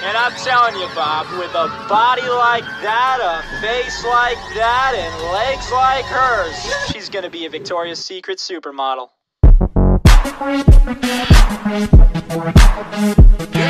And I'm telling you, Bob, with a body like that, a face like that, and legs like hers, she's gonna be a Victoria's Secret supermodel.